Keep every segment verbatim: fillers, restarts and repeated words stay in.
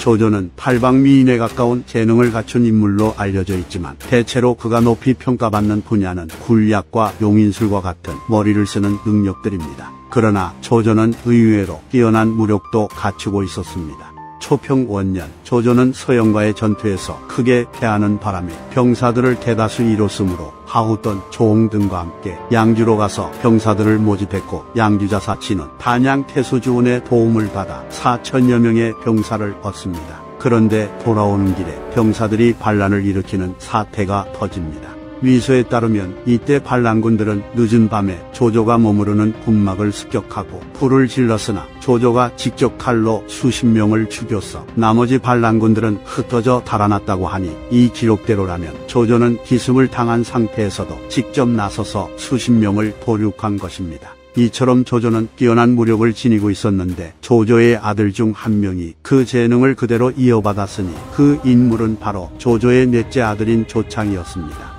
조조는 팔방미인에 가까운 재능을 갖춘 인물로 알려져 있지만 대체로 그가 높이 평가받는 분야는 굴약과 용인술과 같은 머리를 쓰는 능력들입니다. 그러나 조조는 의외로 뛰어난 무력도 갖추고 있었습니다. 초평 원년 조조는 서영과의 전투에서 크게 패하는 바람에 병사들을 대다수 잃었으므로 하우던 조홍 등과 함께 양주로 가서 병사들을 모집했고 양주자사 진은 단양 태수주원의 도움을 받아 사천여 명의 병사를 얻습니다. 그런데 돌아오는 길에 병사들이 반란을 일으키는 사태가 터집니다. 위서에 따르면 이때 반란군들은 늦은 밤에 조조가 머무르는 군막을 습격하고 불을 질렀으나 조조가 직접 칼로 수십 명을 죽였어 나머지 반란군들은 흩어져 달아났다고 하니 이 기록대로라면 조조는 기습을 당한 상태에서도 직접 나서서 수십 명을 도륙한 것입니다. 이처럼 조조는 뛰어난 무력을 지니고 있었는데 조조의 아들 중 한 명이 그 재능을 그대로 이어받았으니 그 인물은 바로 조조의 넷째 아들인 조창이었습니다.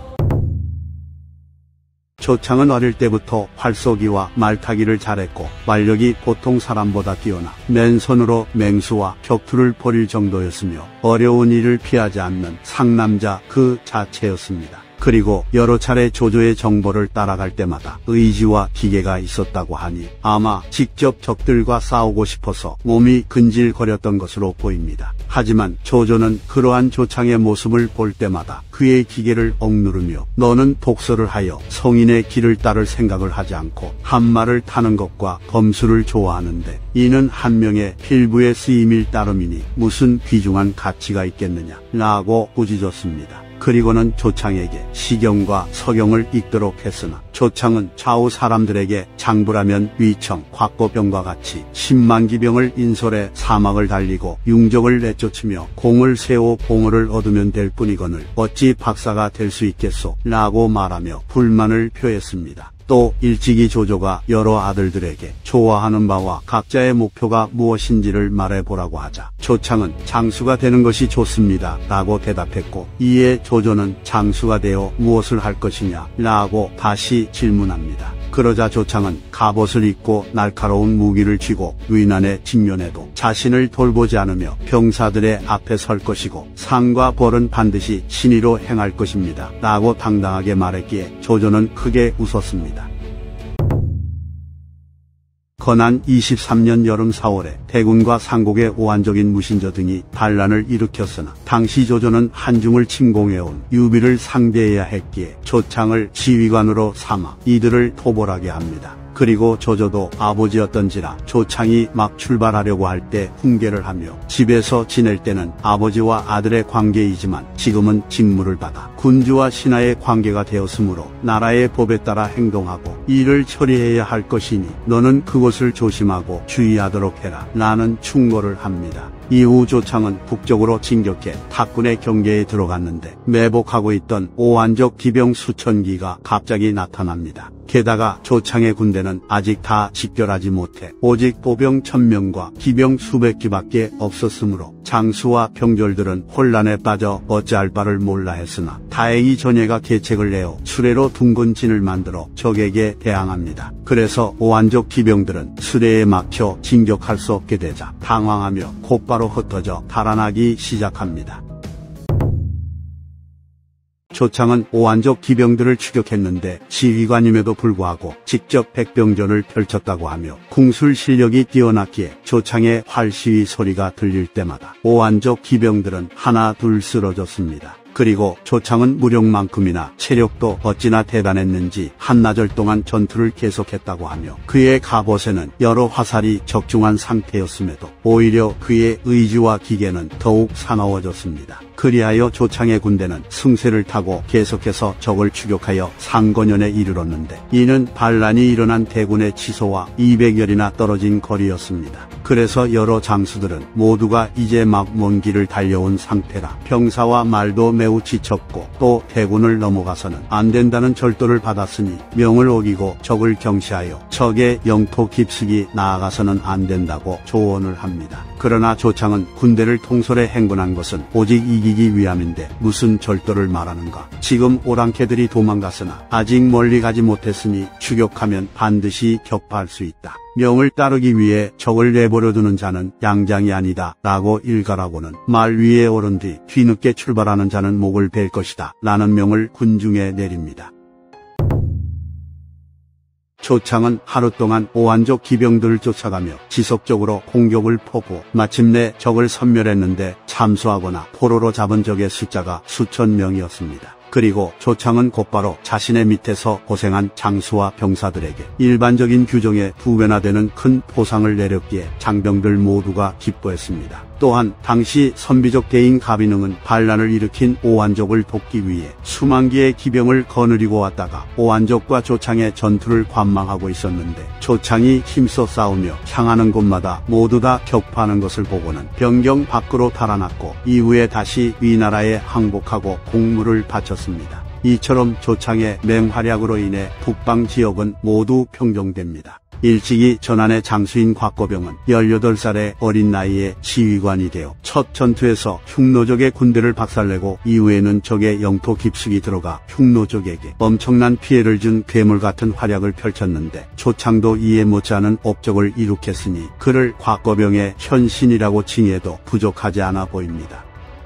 조창은 어릴 때부터 활쏘기와 말타기를 잘했고 말력이 보통 사람보다 뛰어나 맨손으로 맹수와 격투를 벌일 정도였으며 어려운 일을 피하지 않는 상남자 그 자체였습니다. 그리고 여러 차례 조조의 정보를 따라갈 때마다 의지와 기계가 있었다고 하니 아마 직접 적들과 싸우고 싶어서 몸이 근질거렸던 것으로 보입니다. 하지만 조조는 그러한 조창의 모습을 볼 때마다 그의 기계를 억누르며 너는 독서를 하여 성인의 길을 따를 생각을 하지 않고 한마를 타는 것과 검술을 좋아하는데 이는 한 명의 필부의 쓰임일 따름이니 무슨 귀중한 가치가 있겠느냐 라고 꾸짖었습니다. 그리고는 조창에게 시경과 서경을 읽도록 했으나 조창은 좌우 사람들에게 장불하면 위청, 곽고병과 같이 십만 기병을 인솔해 사막을 달리고 융적을 내쫓으며 공을 세워 봉어를 얻으면 될 뿐이거늘 어찌 박사가 될 수 있겠소? 라고 말하며 불만을 표했습니다. 또 일찍이 조조가 여러 아들들에게 좋아하는 바와 각자의 목표가 무엇인지를 말해보라고 하자 조창은 장수가 되는 것이 좋습니다 라고 대답했고 이에 조조는 장수가 되어 무엇을 할 것이냐 라고 다시 질문합니다. 그러자 조창은 갑옷을 입고 날카로운 무기를 쥐고 위난에 직면해도 자신을 돌보지 않으며 병사들의 앞에 설 것이고 상과 벌은 반드시 신의로 행할 것입니다 라고 당당하게 말했기에 조조는 크게 웃었습니다. 건안 이십삼 년 여름 사월에 대군과 상국의 오한적인 무신저 등이 반란을 일으켰으나 당시 조조는 한중을 침공해온 유비를 상대해야 했기에 조창을 지휘관으로 삼아 이들을 토벌하게 합니다. 그리고 조조도 아버지였던지라 조창이 막 출발하려고 할 때 훈계를 하며 집에서 지낼 때는 아버지와 아들의 관계이지만 지금은 직무를 받아 군주와 신하의 관계가 되었으므로 나라의 법에 따라 행동하고 일을 처리해야 할 것이니 너는 그것을 조심하고 주의하도록 해라 라는 충고를 합니다. 이후 조창은 북쪽으로 진격해 탁군의 경계에 들어갔는데 매복하고 있던 오한적 기병 수천 기가 갑자기 나타납니다. 게다가 조창의 군대는 아직 다 집결하지 못해 오직 보병 천 명과 기병 수백 기밖에 없었으므로 장수와 병졸들은 혼란에 빠져 어찌할 바를 몰라 했으나 다행히 전예가 계책을 내어 수레로 둥근 진을 만들어 적에게 대항합니다. 그래서 오한적 기병들은 수레에 막혀 진격할 수 없게 되자 당황하며 곧바로 흩어져 달아나기 시작합니다. 조창은 오한적 기병들을 추격했는데 지휘관임에도 불구하고 직접 백병전을 펼쳤다고 하며 궁술 실력이 뛰어났기에 조창의 활시위 소리가 들릴 때마다 오한적 기병들은 하나 둘 쓰러졌습니다. 그리고 조창은 무력만큼이나 체력도 어찌나 대단했는지 한나절 동안 전투를 계속했다고 하며 그의 갑옷에는 여러 화살이 적중한 상태였음에도 오히려 그의 의지와 기계는 더욱 사나워졌습니다. 그리하여 조창의 군대는 승세를 타고 계속해서 적을 추격하여 상건연에 이르렀는데 이는 반란이 일어난 대군의 치소와 이백여리나 떨어진 거리였습니다. 그래서 여러 장수들은 모두가 이제 막 먼 길을 달려온 상태라 병사와 말도 매우 지쳤고 또 대군을 넘어가서는 안 된다는 절도를 받았으니 명을 어기고 적을 경시하여 적의 영토 깊숙이 나아가서는 안 된다고 조언을 합니다. 그러나 조창은 군대를 통솔해 행군한 것은 오직 이기기 위함인데 무슨 절도를 말하는가. 지금 오랑캐들이 도망갔으나 아직 멀리 가지 못했으니 추격하면 반드시 격파할 수 있다. 명을 따르기 위해 적을 내버려 두는 자는 양장이 아니다 라고 일가라고는 말 위에 오른 뒤 뒤늦게 출발하는 자는 목을 벨 것이다 라는 명을 군중에 내립니다. 조창은 하루 동안 오한족 기병들을 쫓아가며 지속적으로 공격을 퍼부어 마침내 적을 섬멸했는데 참수하거나 포로로 잡은 적의 숫자가 수천 명이었습니다. 그리고 조창은 곧바로 자신의 밑에서 고생한 장수와 병사들에게 일반적인 규정의 두 배나 되는 큰 포상을 내렸기에 장병들 모두가 기뻐했습니다. 또한 당시 선비족 대인 가비능은 반란을 일으킨 오한족을 돕기 위해 수만 개의 기병을 거느리고 왔다가 오한족과 조창의 전투를 관망하고 있었는데 조창이 힘써 싸우며 향하는 곳마다 모두 다 격파하는 것을 보고는 병경 밖으로 달아났고 이후에 다시 위나라에 항복하고 공물을 바쳤습니다. 이처럼 조창의 맹활약으로 인해 북방 지역은 모두 평정됩니다. 일찍이 전한의 장수인 곽거병은 열여덟 살의 어린 나이에 지휘관이 되어 첫 전투에서 흉노족의 군대를 박살내고 이후에는 적의 영토 깊숙이 들어가 흉노족에게 엄청난 피해를 준 괴물 같은 활약을 펼쳤는데 조창도 이에 못지않은 업적을 이룩했으니 그를 곽거병의 현신이라고 칭해도 부족하지 않아 보입니다.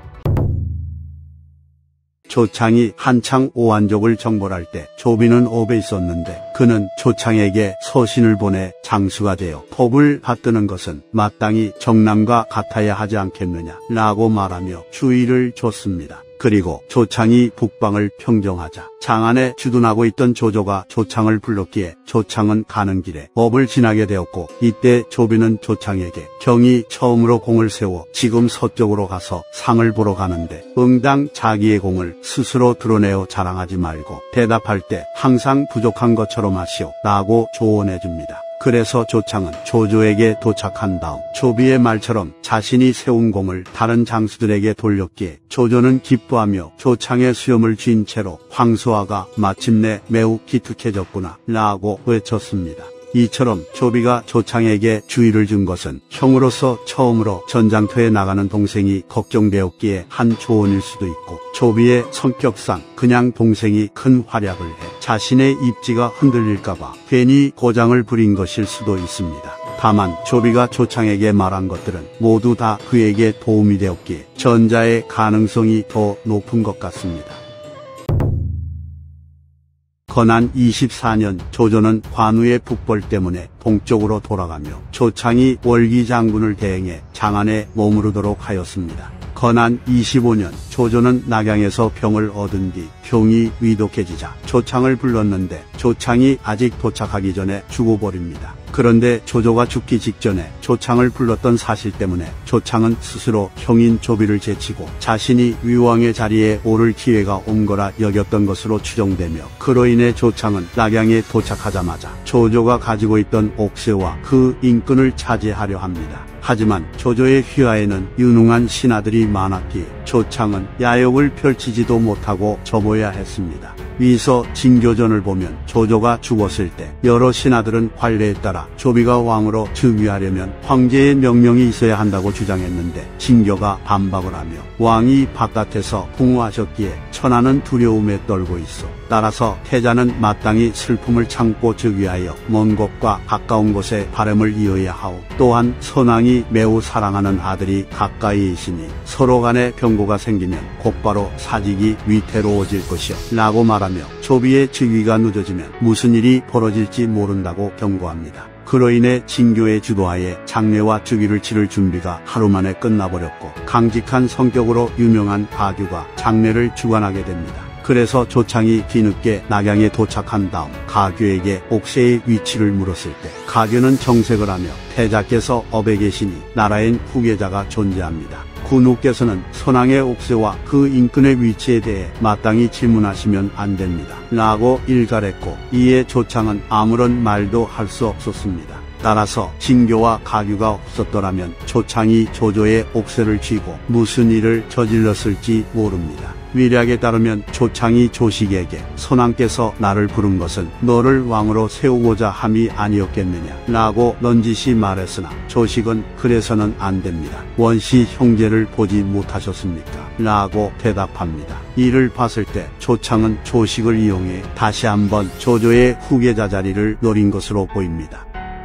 조창이 한창 오한족을 정벌할 때 조비는 업에 있었는데 그는 조창에게 서신을 보내 장수가 되어 법을 받드는 것은 마땅히 정남과 같아야 하지 않겠느냐 라고 말하며 주의를 줬습니다. 그리고 조창이 북방을 평정하자 장안에 주둔하고 있던 조조가 조창을 불렀기에 조창은 가는 길에 업을 지나게 되었고 이때 조비는 조창에게 경이 처음으로 공을 세워 지금 서쪽으로 가서 상을 보러 가는데 응당 자기의 공을 스스로 드러내어 자랑하지 말고 대답할 때 항상 부족한 것처럼 하시오 라고 조언해 줍니다. 그래서 조창은 조조에게 도착한 다음 조비의 말처럼 자신이 세운 공을 다른 장수들에게 돌렸기에 조조는 기뻐하며 조창의 수염을 쥔 채로 황소아가 마침내 매우 기특해졌구나 라고 외쳤습니다. 이처럼 조비가 조창에게 주의를 준 것은 형으로서 처음으로 전장터에 나가는 동생이 걱정되었기에 한 조언일 수도 있고 조비의 성격상 그냥 동생이 큰 활약을 해 자신의 입지가 흔들릴까봐 괜히 고장을 부린 것일 수도 있습니다. 다만 조비가 조창에게 말한 것들은 모두 다 그에게 도움이 되었기에 전자의 가능성이 더 높은 것 같습니다. 건한 이십사 년 조조는 관우의 북벌 때문에 동쪽으로 돌아가며 조창이 월기 장군을 대행해 장안에 머무르도록 하였습니다. 건한 이십오 년 조조는 낙양에서 병을 얻은 뒤 병이 위독해지자 조창을 불렀는데 조창이 아직 도착하기 전에 죽어버립니다. 그런데 조조가 죽기 직전에 조창을 불렀던 사실 때문에 조창은 스스로 형인 조비를 제치고 자신이 위왕의 자리에 오를 기회가 온 거라 여겼던 것으로 추정되며 그로 인해 조창은 낙양에 도착하자마자 조조가 가지고 있던 옥새와 그 인근을 차지하려 합니다. 하지만 조조의 휘하에는 유능한 신하들이 많았기에 조창은 야욕을 펼치지도 못하고 접어야 했습니다. 위서 징교전을 보면 조조가 죽었을 때 여러 신하들은 관례에 따라 조비가 왕으로 즉위하려면 황제의 명령이 있어야 한다고 주장했는데 징교가 반박을 하며 왕이 바깥에서 풍호하셨기에 천하는 두려움에 떨고 있어 따라서 태자는 마땅히 슬픔을 참고 즉위하여 먼 곳과 가까운 곳에 바람을 이어야 하오. 또한 선왕이 매우 사랑하는 아들이 가까이에 있으니 서로 간에 병고가 생기면 곧바로 사직이 위태로워질 것이요 라고 말하며 조비의 즉위가 늦어지면 무슨 일이 벌어질지 모른다고 경고합니다. 그로 인해 징교의 주도하에 장례와 즉위를 치를 준비가 하루 만에 끝나버렸고 강직한 성격으로 유명한 가규가 장례를 주관하게 됩니다. 그래서 조창이 뒤늦게 낙양에 도착한 다음 가규에게 옥새의 위치를 물었을 때 가규는 정색을 하며 태자께서 업에 계시니 나라엔 후계자가 존재합니다. 군우께서는 선왕의 옥새와 그 인근의 위치에 대해 마땅히 질문하시면 안 됩니다. 라고 일갈했고 이에 조창은 아무런 말도 할 수 없었습니다. 따라서 징교와 가규가 없었더라면 조창이 조조의 옥새를 쥐고 무슨 일을 저질렀을지 모릅니다. 위략에 따르면 조창이 조식에게 선왕께서 나를 부른 것은 너를 왕으로 세우고자 함이 아니었겠느냐 라고 넌지시 말했으나 조식은 그래서는 안 됩니다. 원시 형제를 보지 못하셨습니까? 라고 대답합니다. 이를 봤을 때 조창은 조식을 이용해 다시 한번 조조의 후계자 자리를 노린 것으로 보입니다.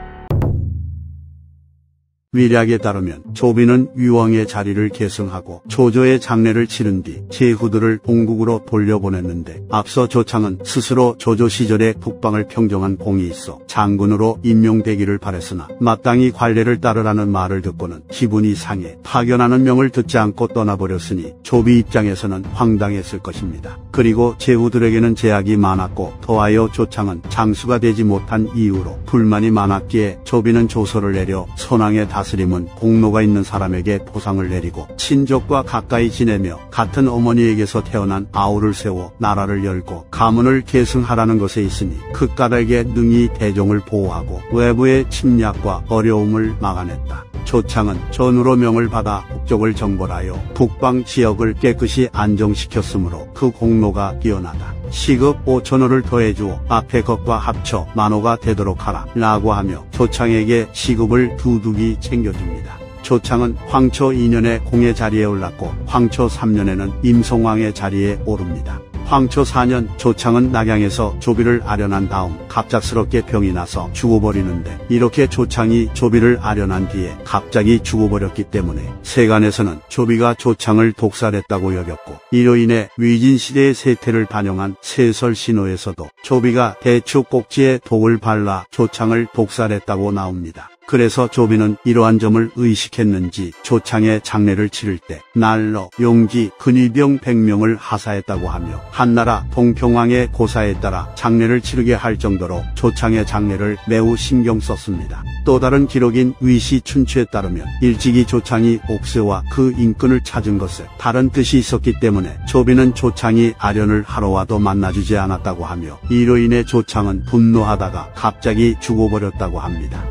위략에 따르면 조비는 위왕의 자리를 계승하고 조조의 장례를 치른 뒤 제후들을 본국으로 돌려보냈는데 앞서 조창은 스스로 조조 시절에 북방을 평정한 공이 있어 장군으로 임명되기를 바랬으나 마땅히 관례를 따르라는 말을 듣고는 기분이 상해 파견하는 명을 듣지 않고 떠나버렸으니 조비 입장에서는 황당했을 것입니다. 그리고 제후들에게는 제약이 많았고 더하여 조창은 장수가 되지 못한 이유로 불만이 많았기에 조비는 조서를 내려 선왕의 다스림은 공로가 있는 사람에게 보상을 내리고 친족과 가까이 지내며 같은 어머니에게서 태어난 아우를 세워 나라를 열고 가문을 계승하라는 것에 있으니 그 까닭에 능히 대종을 보호하고 외부의 침략과 어려움을 막아냈다. 조창은 전우로 명을 받아 북쪽을 정벌하여 북방 지역을 깨끗이 안정시켰으므로 그 공로가 뛰어나다. 시급 오천호를 더해주어 앞에 것과 합쳐 만호가 되도록 하라 라고 하며 조창에게 시급을 두둑이 챙겨줍니다. 조창은 황초 이 년에 공의 자리에 올랐고 황초 삼 년에는 임송왕의 자리에 오릅니다. 황초 사 년 조창은 낙양에서 조비를 아련한 다음 갑작스럽게 병이 나서 죽어버리는데 이렇게 조창이 조비를 아련한 뒤에 갑자기 죽어버렸기 때문에 세간에서는 조비가 조창을 독살했다고 여겼고 이로 인해 위진시대의 세태를 반영한 세설신호에서도 조비가 대추 꼭지에 독을 발라 조창을 독살했다고 나옵니다. 그래서 조비는 이러한 점을 의식했는지 조창의 장례를 치를 때 날로 용기 근위병 백 명을 하사했다고 하며 한나라 동평왕의 고사에 따라 장례를 치르게 할 정도로 조창의 장례를 매우 신경 썼습니다. 또 다른 기록인 위시춘추에 따르면 일찍이 조창이 옥새와 그 인권을 찾은 것에 다른 뜻이 있었기 때문에 조비는 조창이 아련을 하러 와도 만나주지 않았다고 하며 이로 인해 조창은 분노하다가 갑자기 죽어버렸다고 합니다.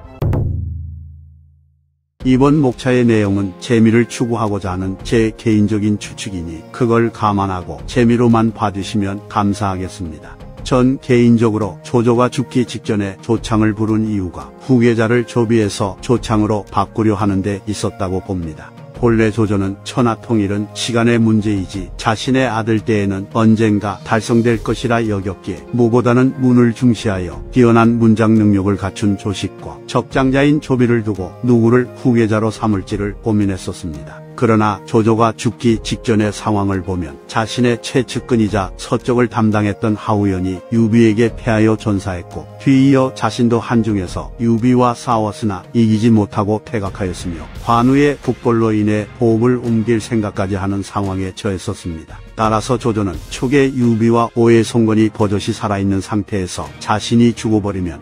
이번 목차의 내용은 재미를 추구하고자 하는 제 개인적인 추측이니 그걸 감안하고 재미로만 봐주시면 감사하겠습니다. 전 개인적으로 조조가 죽기 직전에 조창을 부른 이유가 후계자를 조비에서 조창으로 바꾸려 하는 데 있었다고 봅니다. 본래 조조는 천하통일은 시간의 문제이지 자신의 아들 때에는 언젠가 달성될 것이라 여겼기에 무보다는 문을 중시하여 뛰어난 문장 능력을 갖춘 조식과 적장자인 조비를 두고 누구를 후계자로 삼을지를 고민했었습니다. 그러나 조조가 죽기 직전의 상황을 보면 자신의 최측근이자 서쪽을 담당했던 하우연이 유비에게 패하여 전사했고 뒤이어 자신도 한중에서 유비와 싸웠으나 이기지 못하고 퇴각하였으며 관우의 국벌로 인해 호흡을 옮길 생각까지 하는 상황에 처했었습니다. 따라서 조조는 초계 유비와 오해송건이 버젓이 살아있는 상태에서 자신이 죽어버리면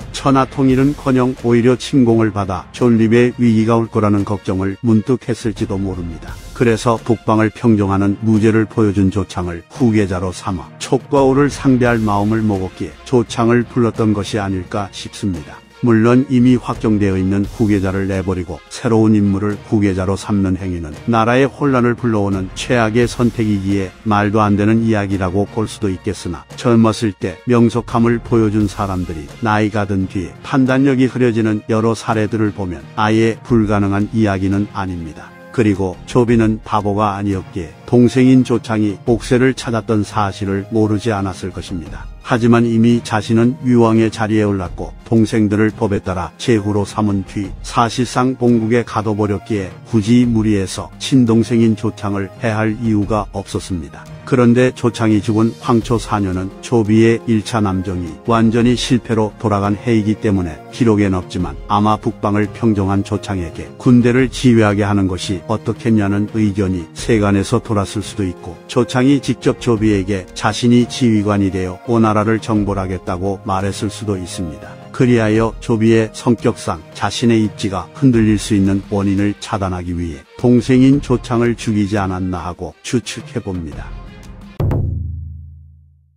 천하통일은커녕 오히려 침공을 받아 존립의 위기가 올 거라는 걱정을 문득 했을지도 모릅니다. 그래서 북방을 평정하는 무죄를 보여준 조창을 후계자로 삼아 촉과 오를 상대할 마음을 먹었기에 조창을 불렀던 것이 아닐까 싶습니다. 물론 이미 확정되어 있는 후계자를 내버리고 새로운 인물을 후계자로 삼는 행위는 나라의 혼란을 불러오는 최악의 선택이기에 말도 안 되는 이야기라고 볼 수도 있겠으나 젊었을 때 명석함을 보여준 사람들이 나이가 든 뒤에 판단력이 흐려지는 여러 사례들을 보면 아예 불가능한 이야기는 아닙니다. 그리고 조비는 바보가 아니었기에 동생인 조창이 옥새를 찾았던 사실을 모르지 않았을 것입니다. 하지만 이미 자신은 위왕의 자리에 올랐고 동생들을 법에 따라 제후로 삼은 뒤 사실상 본국에 가둬버렸기에 굳이 무리해서 친동생인 조창을 해할 이유가 없었습니다. 그런데 조창이 죽은 황초 사 년은 조비의 일 차 남정이 완전히 실패로 돌아간 해이기 때문에 기록엔 없지만 아마 북방을 평정한 조창에게 군대를 지휘하게 하는 것이 어떻겠냐는 의견이 세간에서 돌았을 수도 있고 조창이 직접 조비에게 자신이 지휘관이 되어 오나라를 정벌하겠다고 말했을 수도 있습니다. 그리하여 조비의 성격상 자신의 입지가 흔들릴 수 있는 원인을 차단하기 위해 동생인 조창을 죽이지 않았나 하고 추측해봅니다.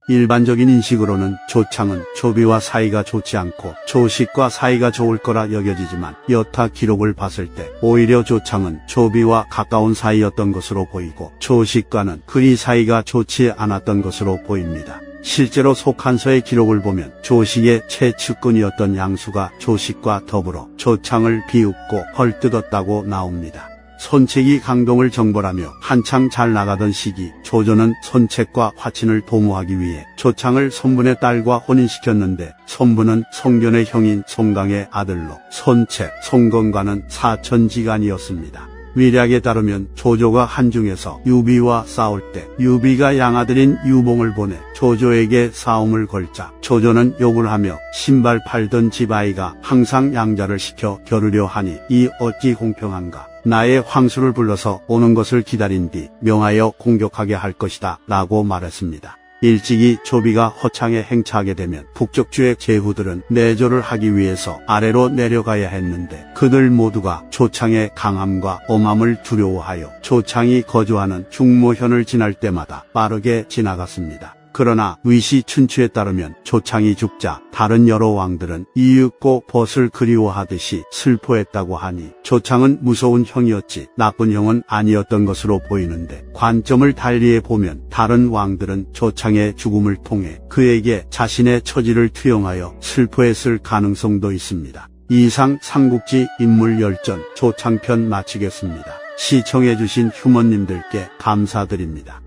일반적인 인식으로는 조창은 조비와 사이가 좋지 않고 조식과 사이가 좋을 거라 여겨지지만 여타 기록을 봤을 때 오히려 조창은 조비와 가까운 사이였던 것으로 보이고 조식과는 그리 사이가 좋지 않았던 것으로 보입니다. 실제로 속한서의 기록을 보면 조식의 최측근이었던 양수가 조식과 더불어 조창을 비웃고 헐뜯었다고 나옵니다. 손책이 강동을 정벌하며 한창 잘 나가던 시기 조조는 손책과 화친을 도모하기 위해 조창을 손분의 딸과 혼인시켰는데 손분은 송견의 형인 송강의 아들로 손책, 송건과는 사천지간이었습니다. 위략에 따르면 조조가 한중에서 유비와 싸울 때 유비가 양아들인 유봉을 보내 조조에게 싸움을 걸자 조조는 욕을 하며 신발 팔던 집아이가 항상 양자를 시켜 겨루려 하니 이 어찌 공평한가. 나의 황수를 불러서 오는 것을 기다린 뒤 명하여 공격하게 할 것이다 라고 말했습니다. 일찍이 조비가 허창에 행차하게 되면 북쪽주의 제후들은 내조를 하기 위해서 아래로 내려가야 했는데 그들 모두가 조창의 강함과 엄함을 두려워하여 조창이 거주하는 중모현을 지날 때마다 빠르게 지나갔습니다. 그러나 위시 춘추에 따르면 조창이 죽자 다른 여러 왕들은 이윽고 벗을 그리워하듯이 슬퍼했다고 하니 조창은 무서운 형이었지 나쁜 형은 아니었던 것으로 보이는데 관점을 달리해 보면 다른 왕들은 조창의 죽음을 통해 그에게 자신의 처지를 투영하여 슬퍼했을 가능성도 있습니다. 이상 삼국지 인물열전 조창편 마치겠습니다. 시청해주신 휴머님들께 감사드립니다.